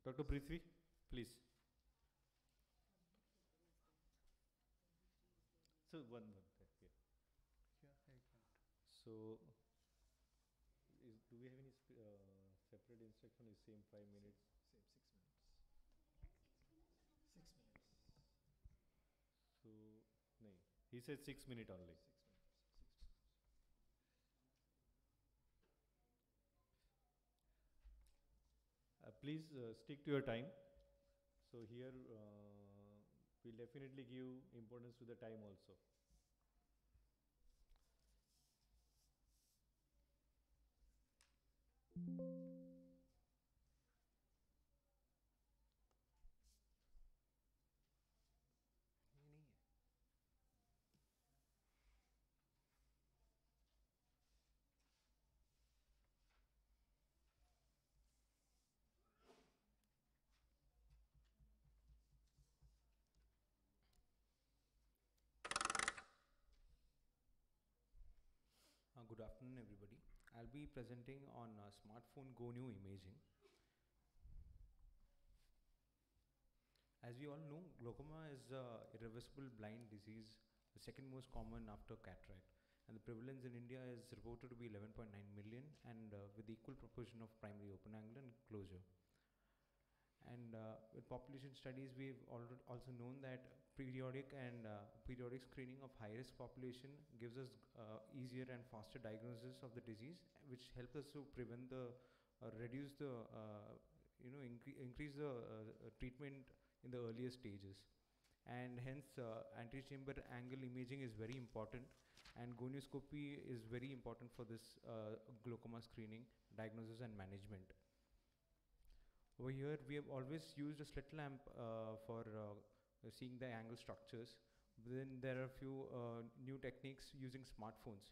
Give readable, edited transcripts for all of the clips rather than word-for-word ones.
Dr. Prithvi, please. So one there, yeah. Yeah, I can't. So, do we have any separate instruction? Is same 5 minutes? Same 6 minutes. 6 minutes. So, no. He said 6 minutes only. 6 minutes. 6 minutes. Please stick to your time. So here we'll definitely give importance to the time also. ये नहीं है. Good afternoon, everybody. I'll be presenting on smartphone GoNew imaging. As we all know, glaucoma is a irreversible blind disease, the second most common after cataract. And the prevalence in India is reported to be 11.9 million, and with equal proportion of primary open angle and closure. And with population studies, we've also known that periodic screening of high-risk population gives us easier and faster diagnosis of the disease, which helps us to prevent the, reduce the, increase the treatment in the earlier stages. And hence, anti-chamber angle imaging is very important, and gonioscopy is very important for this glaucoma screening, diagnosis, and management. Over here, we have always used a slit lamp for seeing the angle structures. But then there are a few new techniques using smartphones.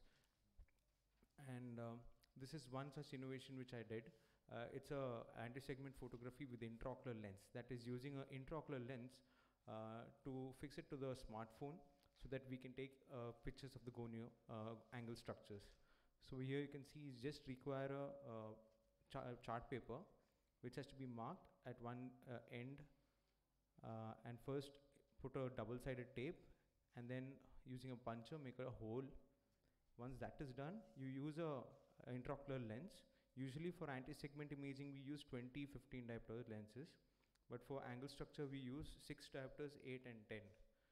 And this is one such innovation which I did. It's a anti-segment photography with intraocular lens. That is using an intraocular lens to fix it to the smartphone so that we can take pictures of the gonio angle structures. So here you can see you just require a chart paper which has to be marked at one end, and first put a double-sided tape, and then using a puncher make a hole. Once that is done, you use a intraocular lens. Usually for anti-segment imaging we use 20-15 diopter lenses, but for angle structure we use 6 diopters, 8 and 10.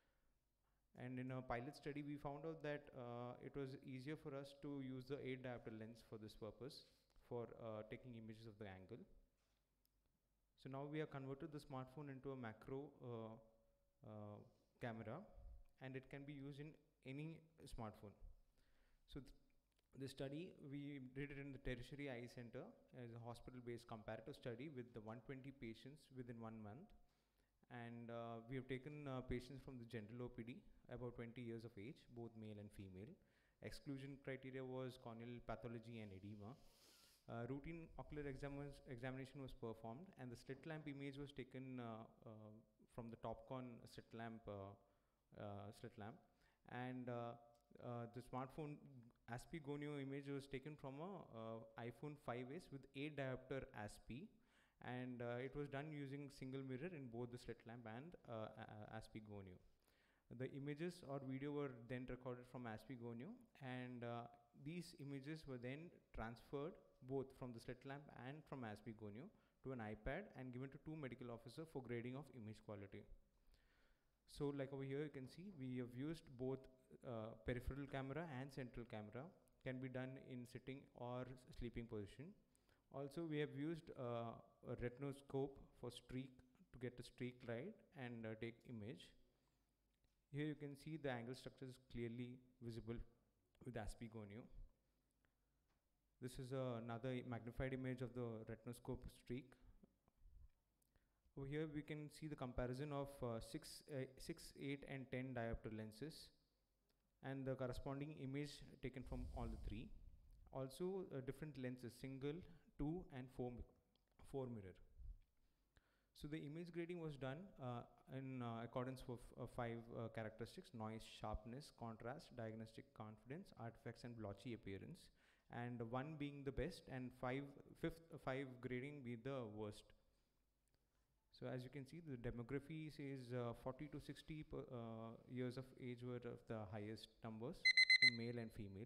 And in a pilot study we found out that it was easier for us to use the 8 diopter lens for this purpose, for taking images of the angle. So now we have converted the smartphone into a macro camera, and it can be used in any smartphone. So the study, we did it in the Tertiary Eye Center as a hospital-based comparative study with the 120 patients within 1 month. And we have taken patients from the general OPD, about 20 years of age, both male and female. Exclusion criteria was corneal pathology and edema. Routine ocular examination was performed, and the slit lamp image was taken from the Topcon slit lamp. And the smartphone ASPE gonio image was taken from a iPhone 5s with 8 diopter ASPE, and it was done using single mirror in both the slit lamp and ASPE gonio. The images or video were then recorded from ASPE gonio, and these images were then transferred both from the slit lamp and from ASPE gonio to an iPad and given to 2 medical officers for grading of image quality. So like over here you can see we have used both peripheral camera and central camera, can be done in sitting or sleeping position. Also we have used a retinoscope for streak to get a streak light and take image. Here you can see the angle structure is clearly visible with ASPE gonio. This is another magnified image of the retinoscope streak. Over here we can see the comparison of 6, 8 and 10 diopter lenses and the corresponding image taken from all the 3. Also different lenses, single, 2 and 4 mirror. So the image grading was done in accordance with 5 characteristics: noise, sharpness, contrast, diagnostic confidence, artifacts and blotchy appearance, and 1 being the best and 5 grading be the worst. So as you can see, the demography says 40 to 60 years of age were of the highest numbers in male and female.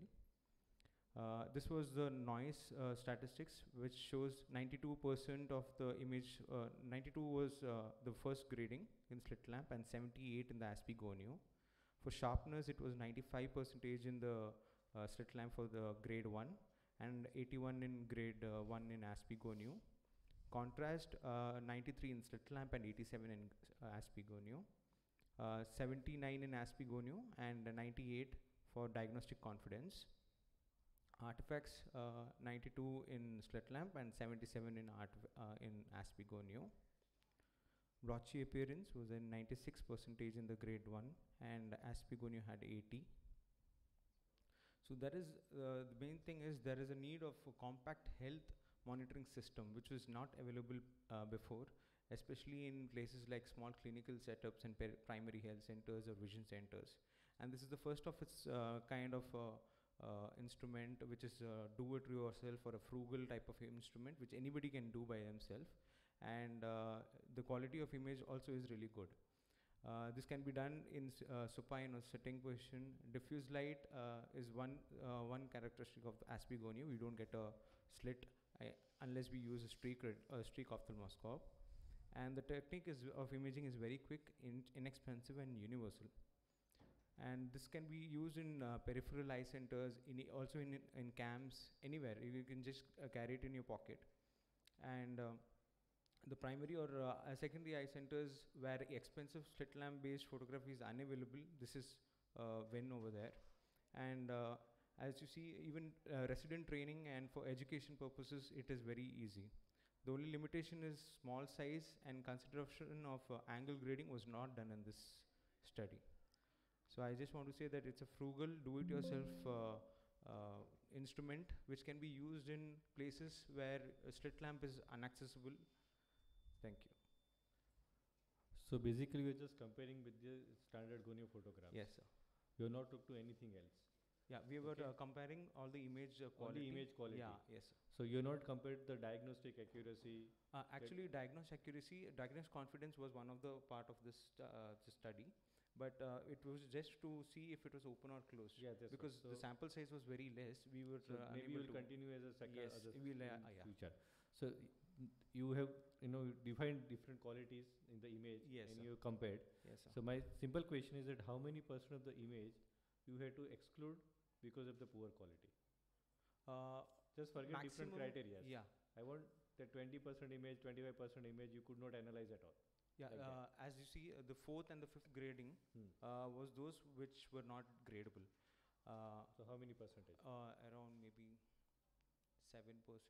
This was the noise statistics, which shows 92% of the image. 92 was the first grading in slit lamp and 78 in the ASPE-GONIO. For sharpness, it was 95% in the slit lamp for the grade 1 and 81 in grade 1 in ASPE-GONIO. Contrast, 93 in slit lamp and 87 in ASPE-GONIO. 79 in ASPE-GONIO and 98 for diagnostic confidence. Artifacts, 92 in slit lamp and 77 in ASPE-GONIO. Blotchy appearance was in 96% in the grade 1 and ASPE-GONIO had 80. So that is the main thing is there is a need of a compact health monitoring system which was not available before, especially in places like small clinical setups and primary health centers or vision centers. And this is the first of its kind of instrument which is do-it-yourself or a frugal type of instrument which anybody can do by themselves, and the quality of image also is really good. This can be done in supine or sitting position. Diffuse light is one characteristic of the ASPE-GONIO. We don't get a slit unless we use a streak ophthalmoscope. And the technique of imaging is very quick, inexpensive and universal. And this can be used in peripheral eye centers, also in camps, anywhere. You can just carry it in your pocket. And the primary or secondary eye centers where expensive slit lamp based photography is unavailable, this is when over there. And as you see, even resident training and for education purposes, it is very easy. The only limitation is small size, and consideration of angle grading was not done in this study. So I just want to say that it's a frugal, do-it-yourself instrument which can be used in places where a slit lamp is inaccessible. Thank you. So basically, we're just comparing with the standard GONIO photographs. Yes, sir. You're not looked to anything else. Yeah, we were comparing all the image quality. Only image quality. Yeah, yes, sir. So you're not compared the diagnostic accuracy. Actually, diagnostic confidence was one of the part of this study. But it was just to see if it was open or closed. Yeah, that's because right. the sample size was very less. We were so maybe you'll continue as a second yes, in yeah. future. So you have defined different qualities in the image, yes, and sir. you compared. Yes, sir. So my simple question is that how many % of the image you had to exclude because of the poor quality? Just forget different criteria. Yeah. I want that 20% image, 25% image you could not analyze at all. Yeah, like as you see, the 4th and the 5th grading was those which were not gradable. So how many percentage? Around maybe 7%.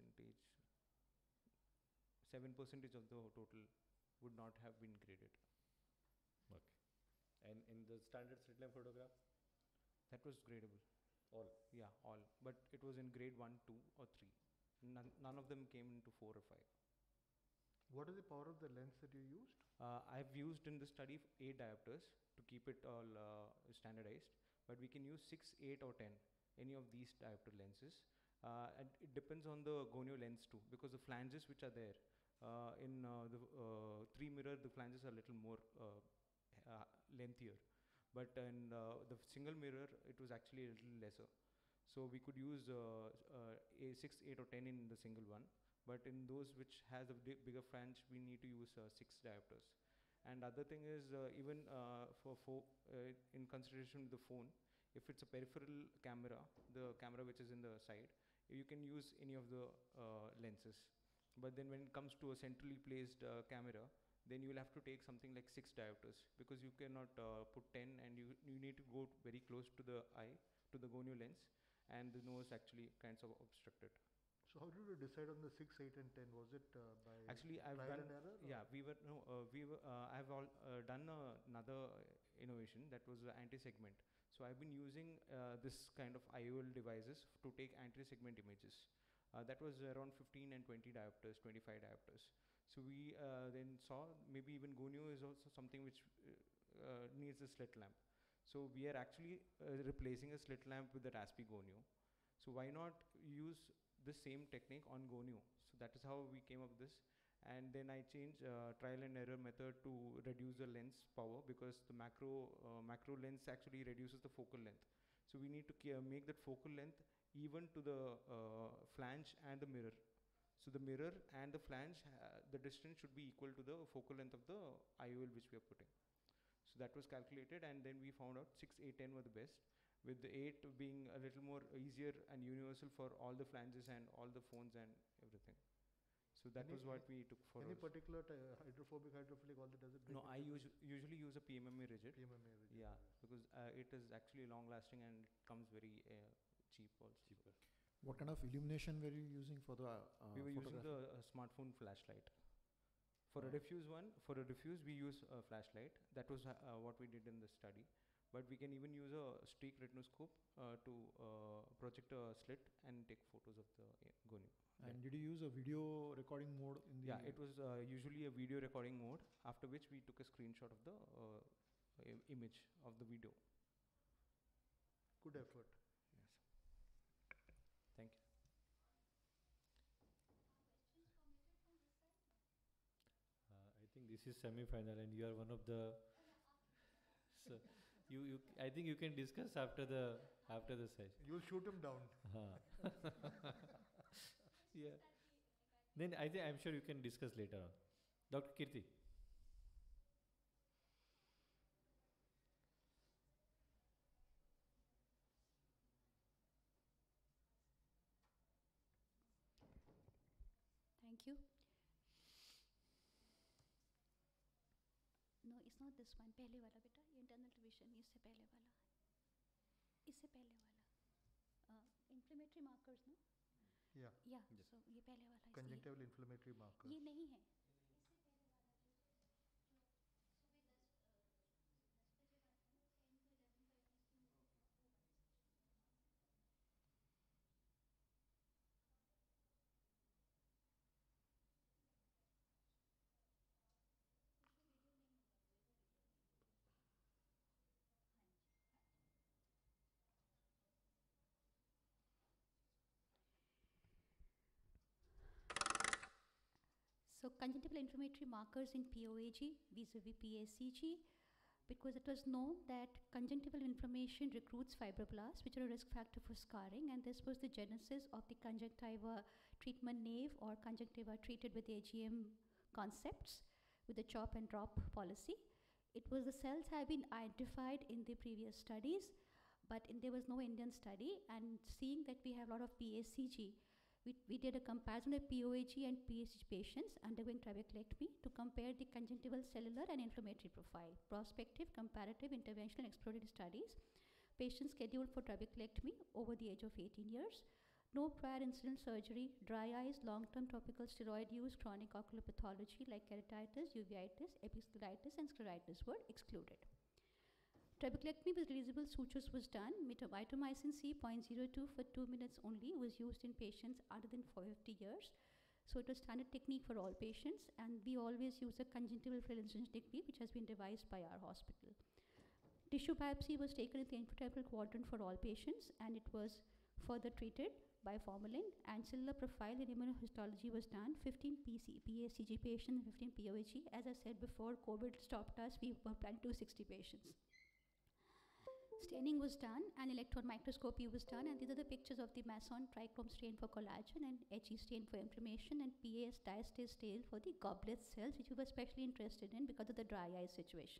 7% of the total would not have been graded. Okay. And in the standard slit lamp photograph? That was gradable. All? Yeah, all. But it was in grade 1, 2 or 3. None of them came into 4 or 5. What is the power of the lens that you used? I've used in the study 8 diopters to keep it all standardized, but we can use 6, 8 or 10, any of these diopter lenses. And it depends on the GONIO lens too, because the flanges which are there, in the 3 mirror, the flanges are a little more lengthier. But in the single mirror, it was actually a little lesser. So we could use a 6, 8 or 10 in the single one. But in those which has a bigger flange, we need to use 6 diopters. And other thing is even in consideration with the phone, if it's a peripheral camera, the camera which is in the side, you can use any of the lenses. But then when it comes to a centrally placed camera, then you will have to take something like 6 diopters, because you cannot put 10, and you need to go very close to the eye, to the GONIO lens, and the nose actually kinds of obstructed. So how did you decide on the 6, 8 and 10? Was it by actually I've trial done and error? Yeah, I've done another innovation, that was anti-segment. So I've been using this kind of IOL devices to take anti-segment images. That was around 15 and 20 diopters, 25 diopters. So we then saw maybe even GONIO is also something which needs a slit lamp. So we are actually replacing a slit lamp with that ASPE-GONIO. So why not use the same technique on GONIO? So that is how we came up with this. and then I changed trial and error method to reduce the lens power, because the macro lens actually reduces the focal length. So we need to make that focal length even to the flange and the mirror. So the mirror and the flange, the distance should be equal to the focal length of the IOL which we are putting. So that was calculated, and then we found out 6, 8, 10 were the best, with the 8 being a little more easier and universal for all the flanges and all the phones and everything. So that was what we took for Any us. particular hydrophobic, hydrophilic, all that does it? No, I usually use a PMMA rigid. PMMA rigid. Yeah, because it is actually long lasting and it comes very cheap also. Cheaper. What kind of illumination were you using for the We were using photography? the smartphone flashlight. For a Oh. diffuse one, we use a flashlight. That was what we did in the study. But we can even use a streak retinoscope to project a slit and take photos of the goni. And did you use a video recording mode in the? Yeah, it was usually a video recording mode, after which we took a screenshot of the image of the video. Good effort. Yes. Thank you. I think this is semi-final, and you are one of the. So, I think you can discuss after the session. You'll shoot him down. Yeah. Then I'm sure you can discuss later on. Dr. Kirti. Thank you. No, it's not this one. पहले वाला बेटा, internal revision. इससे पहले वाला. इससे पहले वाला. Inflammatory markers, no? Yeah. Yeah. Yes. So ये पहले वाला. Conjunctival inflammatory marker. ये नहीं है. So conjunctival inflammatory markers in POAG vis-a-vis PSCG, because it was known that conjunctival inflammation recruits fibroblasts, which are a risk factor for scarring, and this was the genesis of the conjunctiva treatment naive or conjunctiva treated with AGM concepts with the chop and drop policy. It was the cells have been identified in the previous studies, but there was no Indian study, and seeing that we have a lot of PSCG, we did a comparison of POAG and PSCG patients undergoing trabeculectomy to compare the conjunctival cellular and inflammatory profile. Prospective, comparative, interventional, and exploratory studies. Patients scheduled for trabeculectomy over the age of 18 years. No prior incidental surgery, dry eyes, long-term topical steroid use, chronic ocular pathology like keratitis, uveitis, episcleritis, and scleritis were excluded. Trabeculectomy with reusable sutures was done. Mitomycin C 0.02 for 2 minutes only was used in patients other than 50 years. So it was standard technique for all patients, and we always use a conjunctival fill incision technique which has been devised by our hospital. Tissue biopsy was taken in the infratemporal quadrant for all patients, and it was further treated by formalin, and cellular profile in immunohistology was done. 15 PSCG patients, 15 POAG. As I said before, COVID stopped us. We were planning 260 patients. Staining was done and electron microscopy was done, and these are the pictures of the Masson trichrome stain for collagen and HE stain for inflammation and PAS diastase stain for the goblet cells, which we were especially interested in because of the dry eye situation.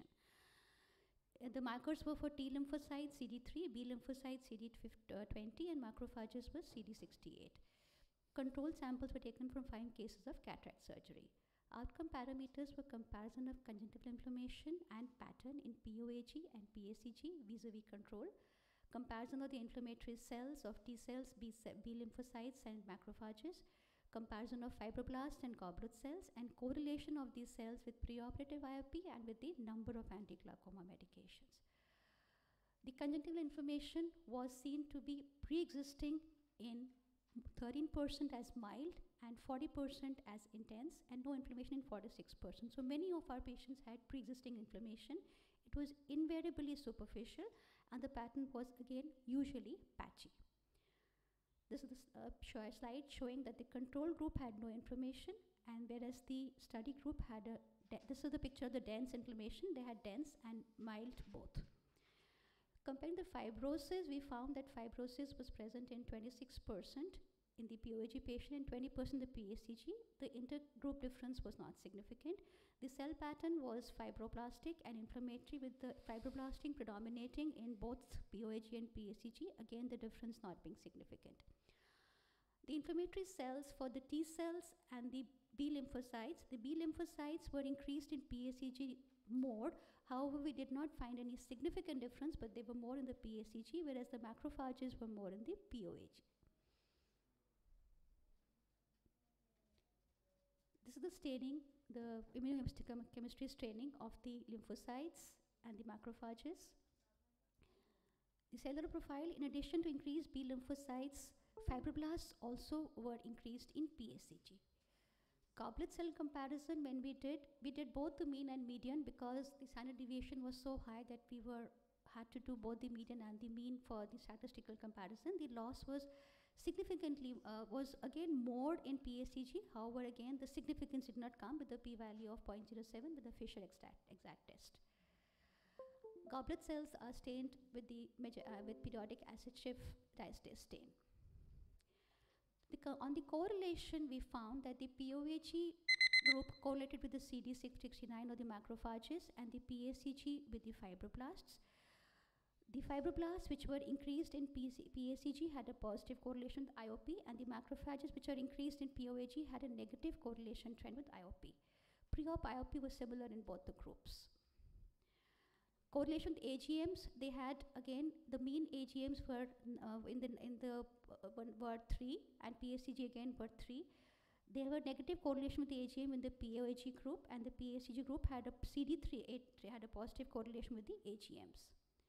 The markers were for T lymphocytes CD3, B lymphocytes CD20, and macrophages was CD68. Control samples were taken from 5 cases of cataract surgery. Outcome parameters were comparison of conjunctival inflammation and pattern in POAG and PSCG vis-a-vis control, comparison of the inflammatory cells of T cells, B lymphocytes, and macrophages, comparison of fibroblasts and goblet cells, and correlation of these cells with preoperative IOP and with the number of anti-glaucoma medications. The conjunctival inflammation was seen to be pre-existing in 13% as mild and 40% as intense, and no inflammation in 46%. So many of our patients had pre-existing inflammation. It was invariably superficial, and the pattern was again usually patchy. This is a slide showing that the control group had no inflammation and whereas the study group had this is the picture of the dense inflammation, they had dense and mild both. Comparing the fibrosis, we found that fibrosis was present in 26% in the POAG patient and 20% in the PSCG. The intergroup difference was not significant. The cell pattern was fibroblastic and inflammatory, with the fibroblastic predominating in both POAG and PSCG, again the difference not being significant. The inflammatory cells for the T cells and the B lymphocytes, the B lymphocytes were increased in PSCG more. However, we did not find any significant difference, but they were more in the PSCG, whereas the macrophages were more in the POAG. This is the staining, the immunochemistry staining of the lymphocytes and the macrophages. The cellular profile, in addition to increased B lymphocytes, fibroblasts also were increased in PSCG. Goblet cell comparison, when we did both the mean and median because the standard deviation was so high that we had to do both the median and the mean for the statistical comparison. The loss was significantly, was again more in PSCG. However, again, the significance did not come with the p-value of 0.07 with the Fisher exact test. Goblet cells are stained with periodic acid Schiff diastase stain. On the correlation, we found that the POAG group correlated with the CD669 or the macrophages and the PSCG with the fibroblasts. The fibroblasts which were increased in PSCG had a positive correlation with IOP, and the macrophages which are increased in POAG had a negative correlation trend with IOP. Pre-op IOP was similar in both the groups. Correlation with AGMs, they had again the mean AGMs were were 3 and PSCG again were 3. There were negative correlation with the AGM in the POAG group, and the PSCG group had a CD3 had a positive correlation with the AGMs.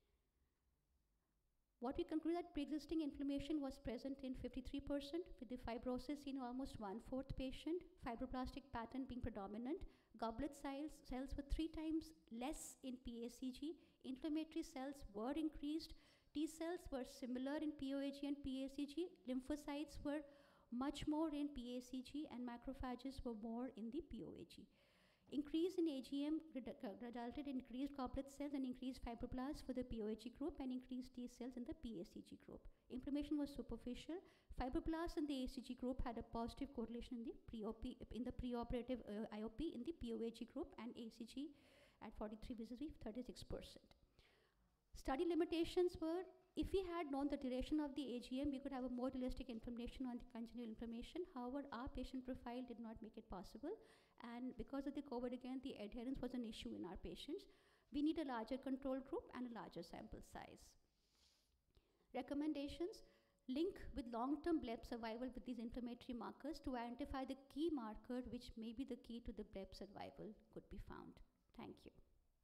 What we concluded that pre-existing inflammation was present in 53%, with the fibrosis in almost 1/4 patient, fibroblastic pattern being predominant. Goblet cells were 3 times less in PSCG. Inflammatory cells were increased. T cells were similar in POAG and PSCG. Lymphocytes were much more in PSCG, and macrophages were more in the POAG. Increase in AGM resulted in increased goblet cells and increased fibroblasts for the POAG group and increased T cells in the PSCG group. Inflammation was superficial. Fibroblasts in the ACG group had a positive correlation in the preoperative IOP in the POAG group, and ACG at 43 vis-a-vis 36%. Study limitations were, if we had known the duration of the AGM, we could have a more realistic information on the congenital inflammation. However, our patient profile did not make it possible. And because of the COVID, again, the adherence was an issue in our patients. We need a larger control group and a larger sample size. Recommendations: link with long-term BLEB survival with these inflammatory markers to identify the key marker which may be the key to the BLEB survival could be found. Thank you.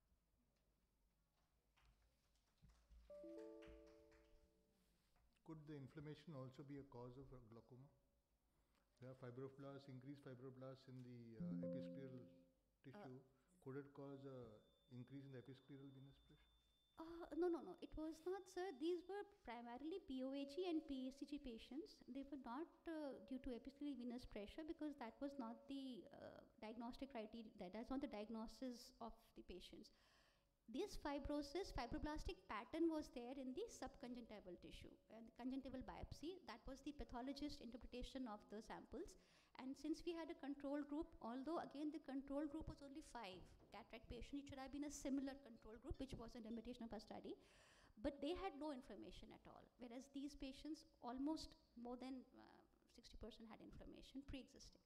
Could the inflammation also be a cause of glaucoma? There are fibroblasts, increased fibroblasts in the episcleral tissue. Could it cause increase in the episcleral venous pressure? No. It was not, sir. These were primarily POAG and PSCG patients. They were not due to episcleral venous pressure, because that was not the diagnostic criteria. That's not the diagnosis of the patients. This fibroblastic pattern was there in the subconjunctival tissue and the conjunctival biopsy. That was the pathologist interpretation of the samples. And since we had a control group, although again the control group was only 5 cataract patients, it should have been a similar control group, which was a limitation of our study. But they had no inflammation at all, whereas these patients, almost more than 60% had inflammation pre-existing.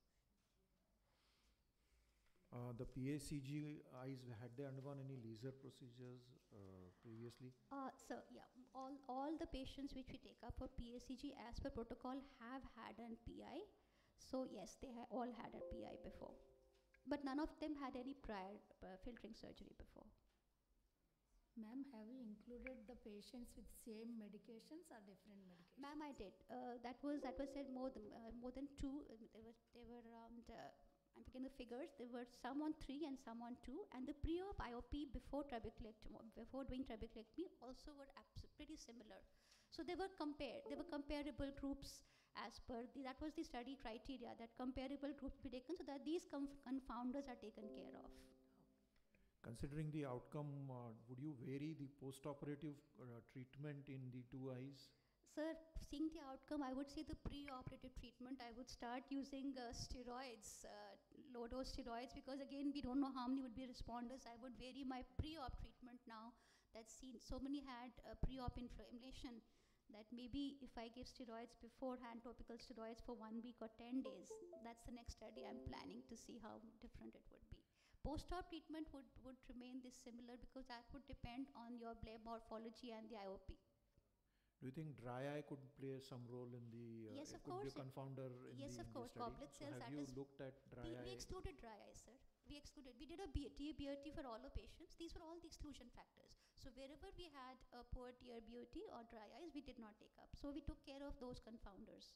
The PSCG eyes, had they undergone any laser procedures previously? So yeah, all the patients which we take up for PSCG as per protocol have had an PI. So yes, they all had a PI before, but none of them had any prior filtering surgery before. Ma'am, have you included the patients with same medications or different medications? Ma'am, I did. That was said more than 2. They were around. I'm picking the figures. There were some on 3 and some on 2, and the pre-op IOP before doing trabeculectomy also were pretty similar. So they were compared. They were comparable groups as per that was the study criteria, that comparable group be taken so that these confounders are taken care of. Considering the outcome, would you vary the post-operative treatment in the two eyes? Sir, seeing the outcome, I would say the pre-operative treatment, I would start using steroids, low-dose steroids, because again, we don't know how many would be responders. I would vary my pre-op treatment now. That's seen, so many had pre-op inflammation that maybe if I give steroids beforehand, topical steroids for 1 week or 10 days, that's the next study I'm planning to see how different it would be. Post-op treatment would remain this similar because that would depend on your bleb morphology and the IOP. Do you think dry eye could play some role in the? Yes, of it could be a course. confounder in Yes, the, of in the course. study. Goblet So cells, have that you is- looked at dry We eye? excluded dry eye, sir. We excluded. We did a TA-BRT for all the patients. These were all the exclusion factors. So wherever we had a poor TA-BRT or dry eyes, we did not take up. So we took care of those confounders.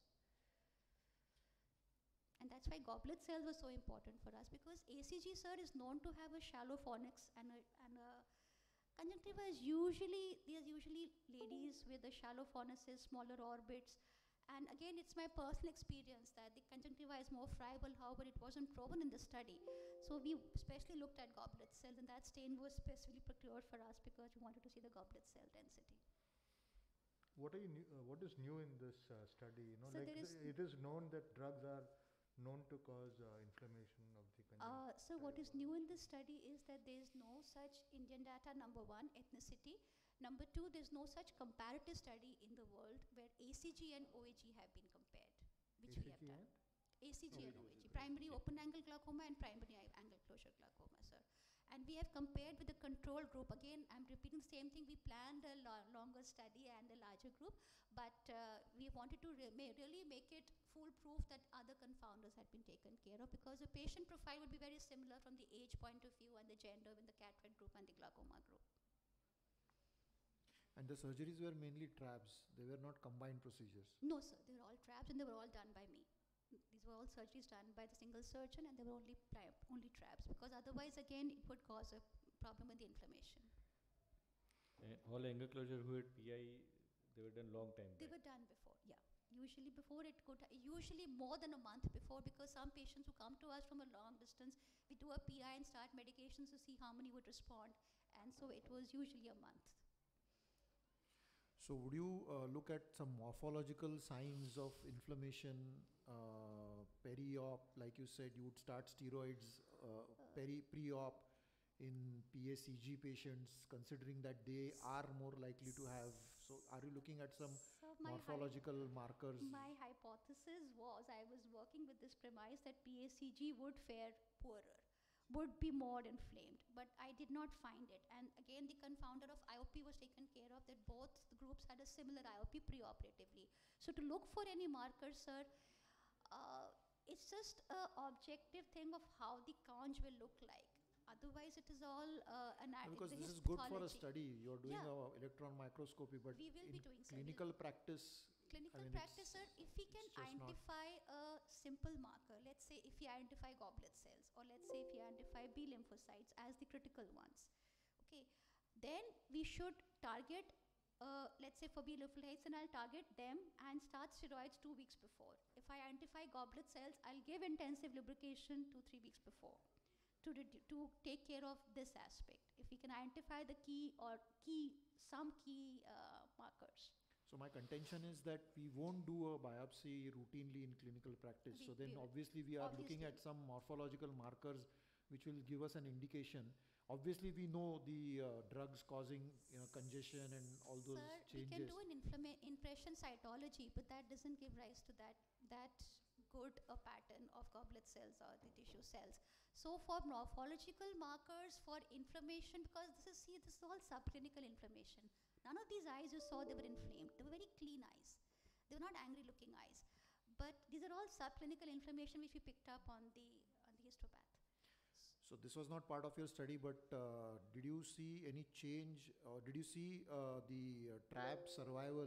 And that's why goblet cells were so important for us, because ACG, sir, is known to have a shallow fornix and a conjunctiva is usually, there's usually ladies with the shallow fornices, smaller orbits. And again, it's my personal experience that the conjunctiva is more friable, however, it wasn't proven in the study. So we especially looked at goblet cells, and that stain was specifically procured for us because we wanted to see the goblet cell density. What is new in this study? You know, So like there is- it is known that drugs are known to cause inflammation of the conjunctiva. So what is new in this study is that there is no such Indian data, number one, ethnicity. Number two, there's no such comparative study in the world where ACG and OAG have been compared, which we have ACG done. ACG and OAG. OAG, primary open angle glaucoma and primary angle closure glaucoma, sir. And we have compared with the control group. Again, I'm repeating the same thing. We planned a longer study and a larger group, but we wanted to really make it foolproof that other confounders had been taken care of, because the patient profile would be very similar from the age point of view and the gender in the cataract group and the glaucoma group. And the surgeries were mainly trabs. They were not combined procedures. No, sir, they were all trabs and they were all done by me. These were all surgeries done by the single surgeon, and they were only trabs, because otherwise, again, it would cause a problem with the inflammation. All angle closure who had PI, they were done long time They back. were done before, yeah. Usually before it could, usually more than a month before, because some patients who come to us from a long distance, we do a PI and start medications to see how many would respond, and so it was usually a month. So would you look at some morphological signs of inflammation peri-op? Like you said, you would start steroids pre-op in PACG patients, considering that they are more likely to have. So are you looking at some So my morphological markers? My hypothesis was, I was working with this premise that PACG would fare poorer, would be more inflamed, but I did not find it. And again, the confounder of IOP was taken care of, that both the groups had a similar IOP preoperatively. So to look for any markers, sir, it's just an objective thing of how the conj will look like. Otherwise, it is all Because the this is good for a histopathology. study. You're doing Yeah. a electron microscopy, but We will in be doing, sir. clinical practice, Clinical I mean, practice, sir, it's- if we can it's just not- identify a simple marker, let's say if we identify goblet cells, or let's say if we identify B lymphocytes as the critical ones, okay, then we should target, let's say for B lymphocytes, and I'll target them and start steroids 2 weeks before. If I identify goblet cells, I'll give intensive lubrication 2-3 weeks before to take care of this aspect. If we can identify the some key markers. So my contention is that we won't do a biopsy routinely in clinical practice. We- So then we will. obviously we are looking at Obviously. some morphological markers which will give us an indication. Obviously we know the drugs causing congestion and all those Sir, changes. we can do an impression cytology, but that doesn't give rise to that good a pattern of goblet cells or the tissue cells. So for morphological markers for inflammation, because this is all subclinical inflammation. None of these eyes you saw, they were inflamed. They were very clean eyes. They were not angry looking eyes. But these are all subclinical inflammation which we picked up on the histopath. So this was not part of your study, but did you see any change, or did you see the trap survival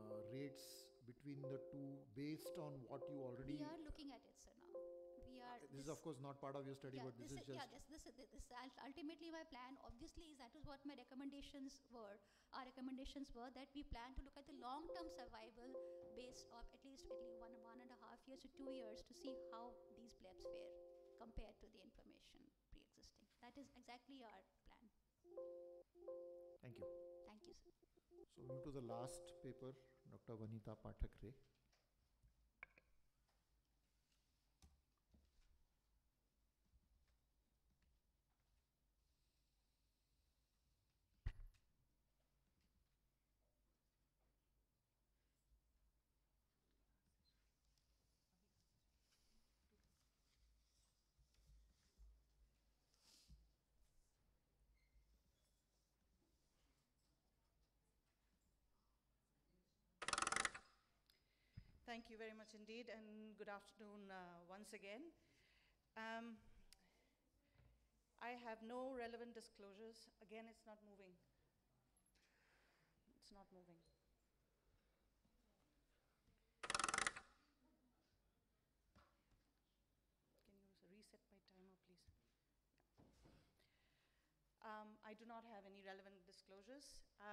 rates between the two based on what you already? We are looking at it, sir, now. This is of course not part of your study, but this is just. Yeah, this ultimately my plan. Obviously, that is what my recommendations were. Our recommendations were that we plan to look at the long-term survival based of at least 1.5 years to 2 years to see how these plebs fare compared to the information pre-existing. That is exactly our plan. Thank you. Thank you, sir. So move to the last paper, Dr. Vanita Pathak Ray. Thank you very much indeed, and good afternoon once again. I have no relevant disclosures. Again, it's not moving. It's not moving. Can you reset my timer, please? Yeah. I do not have any relevant disclosures.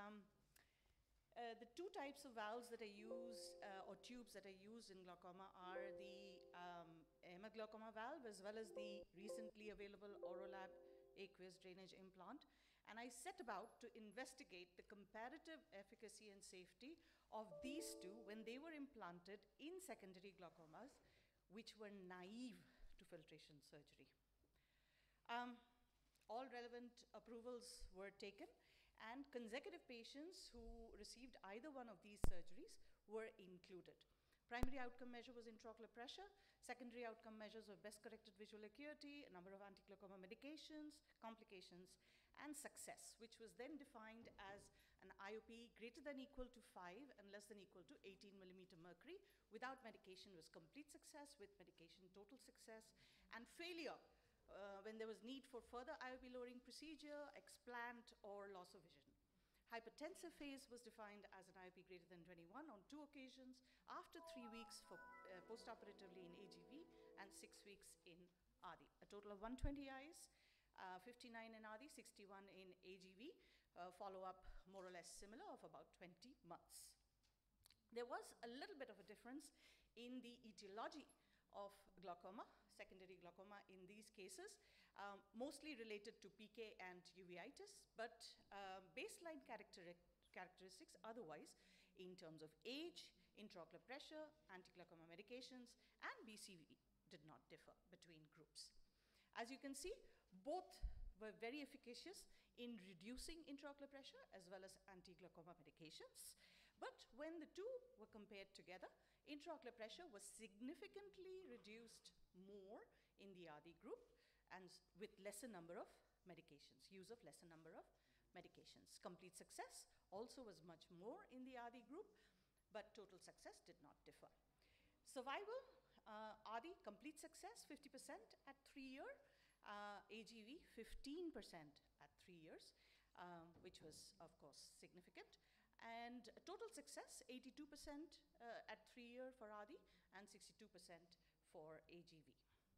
The two types of valves that I use, or tubes that I use in glaucoma, are the hemoglaucoma valve as well as the recently available Orolab aqueous drainage implant. And I set about to investigate the comparative efficacy and safety of these two when they were implanted in secondary glaucomas, which were naive to filtration surgery. All relevant approvals were taken, and consecutive patients who received either one of these surgeries were included. Primary outcome measure was intraocular pressure. Secondary outcome measures were best corrected visual acuity, a number of anti-glaucoma medications, complications, and success, which was then defined as an IOP greater than equal to 5 and less than equal to 18 millimeter mercury. Without medication was complete success, with medication total success, and failure when there was need for further IOP lowering procedure, explant, or loss of vision. Hypertensive phase was defined as an IOP greater than 21 on 2 occasions, after 3 weeks for postoperatively in AGV and 6 weeks in ADI. A total of 120 eyes, 59 in ADI, 61 in AGV, follow-up more or less similar of about 20 months. There was a little bit of a difference in the etiology of glaucoma, secondary glaucoma in these cases, mostly related to PK and uveitis, but baseline characteristics otherwise in terms of age, intraocular pressure, anti-glaucoma medications, and BCV did not differ between groups. As you can see, both were very efficacious in reducing intraocular pressure as well as anti-glaucoma medications. But when the two were compared together, intraocular pressure was significantly reduced more in the ADI group, and with lesser number of medications, use of lesser number of medications. Complete success also was much more in the ADI group, but total success did not differ. Survival, ADI complete success 50% at 3 years, AGV 15% at 3 years, which was of course significant. And total success 82% at 3 years for ADI and 62% for AGV.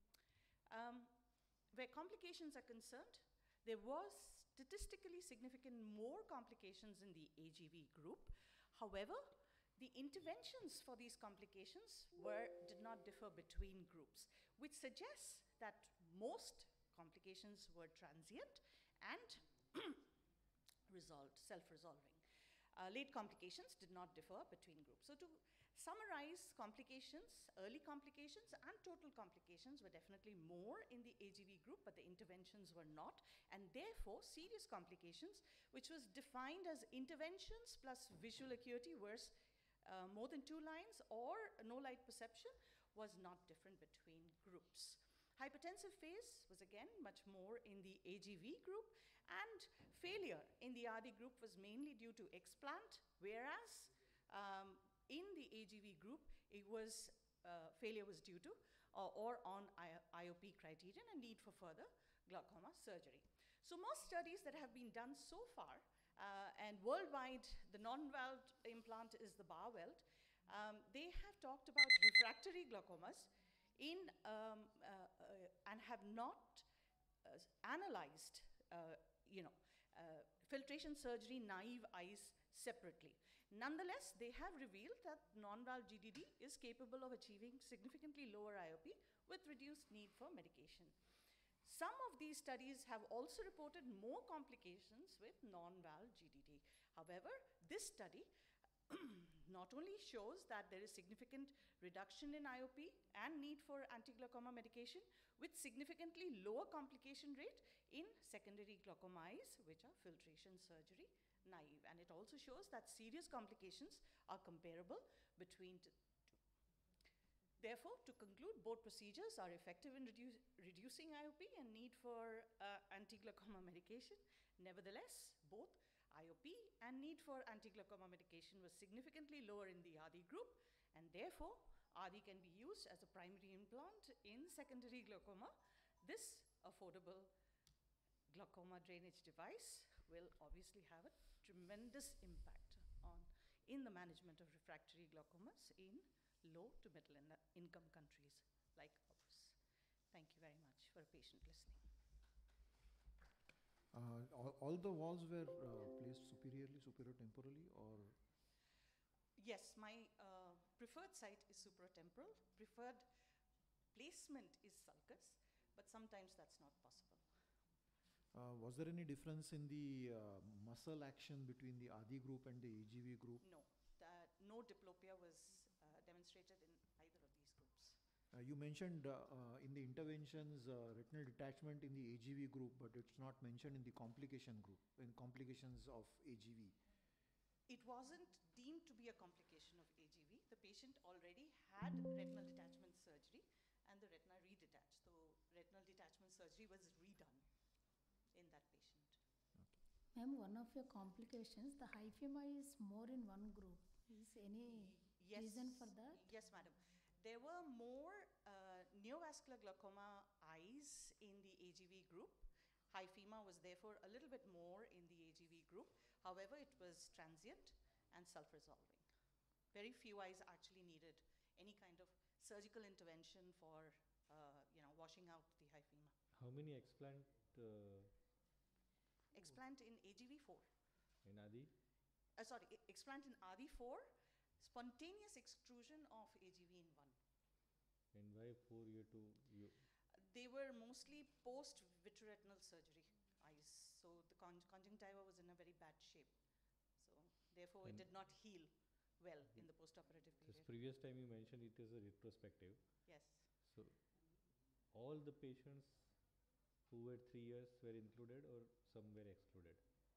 Where complications are concerned, there was statistically significant more complications in the AGV group. However, the interventions for these complications did not differ between groups, which suggests that most complications were transient and resolved, self-resolving. Late complications did not differ between groups. So to summarize, complications, early complications and total complications were definitely more in the AGV group, but the interventions were not, and therefore serious complications, which was defined as interventions plus visual acuity worse more than 2 lines or no light perception, was not different between groups. Hypertensive phase was again much more in the AGV group, and failure in the ADI group was mainly due to explant, whereas in the AGV group, it was failure was due to or on IOP criterion and need for further glaucoma surgery. So most studies that have been done so far, and worldwide, the non-valved implant is the Barwelt, they have talked about refractory glaucomas and have not analyzed, filtration surgery naive eyes separately. Nonetheless, they have revealed that non-valve GDD is capable of achieving significantly lower IOP with reduced need for medication. Some of these studies have also reported more complications with non-valve GDD. However, this study not only shows that there is significant reduction in IOP and need for anti-glaucoma medication with significantly lower complication rate in secondary glaucoma eyes, which are filtration surgery naive. And it also shows that serious complications are comparable between the two. Therefore, to conclude, both procedures are effective in reducing IOP and need for anti-glaucoma medication. Nevertheless, both IOP and need for anti-glaucoma medication was significantly lower in the ADI group, and therefore, ADI can be used as a primary implant in secondary glaucoma. This affordable glaucoma drainage device will obviously have a tremendous impact in the management of refractory glaucomas in low to middle income countries like ours. Thank you very much for patient listening. All the walls were placed superior temporally, or? Yes, my preferred site is supratemporal. Preferred placement is sulcus, but sometimes that's not possible. Was there any difference in the muscle action between the ADI group and the AGV group? No, no diplopia was demonstrated in either of these groups. You mentioned in the interventions retinal detachment in the AGV group, but it's not mentioned in the complication group, in complications of AGV. It wasn't deemed to be a complication of AGV. The patient already had retinal detachment surgery and the retina redetached. So retinal detachment surgery was redone in that patient. Ma'am, one of your complications, the hyphema is more in one group. Is any reason for that? Yes, madam. There were more neovascular glaucoma eyes in the AGV group. Hyphema was therefore a little bit more in the AGV group. However, it was transient and self-resolving. Very few eyes actually needed any kind of surgical intervention for washing out the hyphema. How many explant? Explant in AGV4. In ADI? Explant in ADI4, spontaneous extrusion of AGV in 1. And why 4 year to you? They were mostly post-vitreoretinal surgery eyes. So the conjunctiva was in a very bad shape. So therefore, it did not heal well in the post-operative period. This previous time you mentioned it is a retrospective. Yes. So all the patients who were 3 years were included or some were excluded?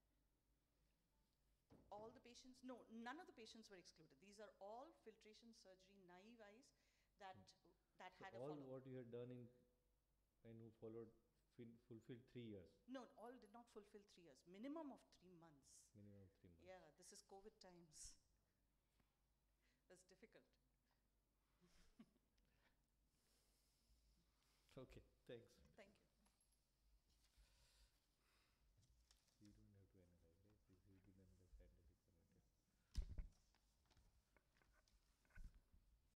All the patients, no, none of the patients were excluded. These are all filtration surgery naive eyes that had a all follow-up. What you had done and who followed fulfilled 3 years? No, all did not fulfill 3 years. Minimum of 3 months. Minimum of 3 months. Yeah, this is COVID times. That's difficult. Okay, thanks.